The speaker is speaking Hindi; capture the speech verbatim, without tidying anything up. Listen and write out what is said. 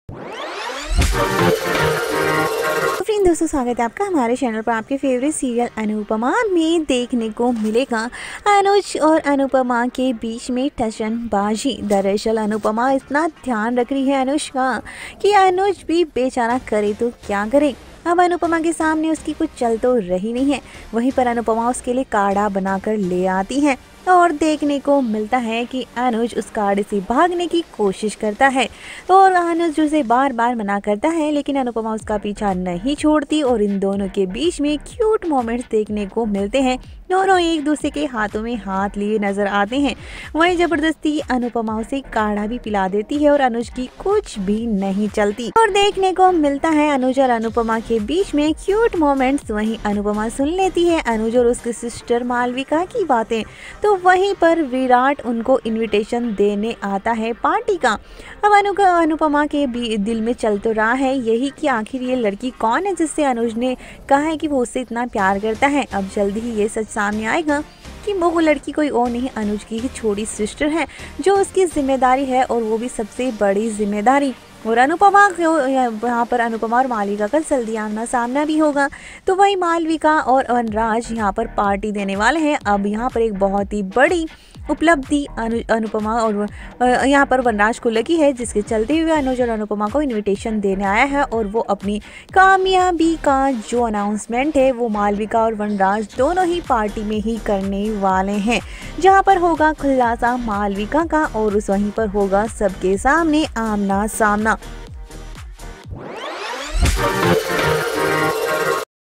तो फ्रेंड दोस्तों, स्वागत है आपका हमारे चैनल पर। आपके फेवरेट सीरियल अनुपमा में देखने को मिलेगा अनुज और अनुपमा के बीच में टचनबाजी। दरअसल अनुपमा इतना ध्यान रख रही है अनुज का कि अनुज भी बेचारा करे तो क्या करे। अब अनुपमा के सामने उसकी कुछ चल तो रही नहीं है। वहीं पर अनुपमा उसके लिए काढ़ा बनाकर ले आती है और देखने को मिलता है कि अनुज उस काढ़े से भागने की कोशिश करता है और अनुज उसे बार बार मना करता है, लेकिन अनुपमा उसका पीछा नहीं छोड़ती और इन दोनों के बीच में क्यूट मोमेंट्स देखने को मिलते हैं। दोनों एक दूसरे के हाथों में हाथ लिए नजर आते हैं। वहीं जबरदस्ती अनुपमा उसे काढ़ा भी पिला देती है और अनुज की कुछ भी नहीं चलती और देखने को मिलता है अनुज और अनुपमा के बीच में क्यूट मोमेंट्स। वहीं अनुपमा सुन लेती है अनुज और उसकी सिस्टर मालविका की बातें, तो वहीं पर विराट उनको इनविटेशन देने आता है पार्टी का। अब अनु अनुपमा के भी दिल में चल तो रहा है यही कि आखिर ये लड़की कौन है जिससे अनुज ने कहा है कि वो उससे इतना प्यार करता है। अब जल्दी ही ये सच सामने आएगा कि वो लड़की कोई और नहीं अनुज की ही छोटी सिस्टर है, जो उसकी जिम्मेदारी है और वो भी सबसे बड़ी जिम्मेदारी। और अनुपमा यहाँ पर अनुपमा और मालविका का जल्दी आमना सामना भी होगा। तो वही मालविका और वनराज यहाँ पर पार्टी देने वाले हैं। अब यहाँ पर एक बहुत ही बड़ी उपलब्धि अनु अनुपमा और यहाँ पर वनराज को लगी है, जिसके चलते हुए अनुज और अनुपमा को इनविटेशन देने आया है और वो अपनी कामयाबी का जो अनाउंसमेंट है वो मालविका और वनराज दोनों ही पार्टी में ही करने वाले हैं, जहाँ पर होगा खुलासा मालविका का और उस वहीं पर होगा सबके सामने आमना सामना।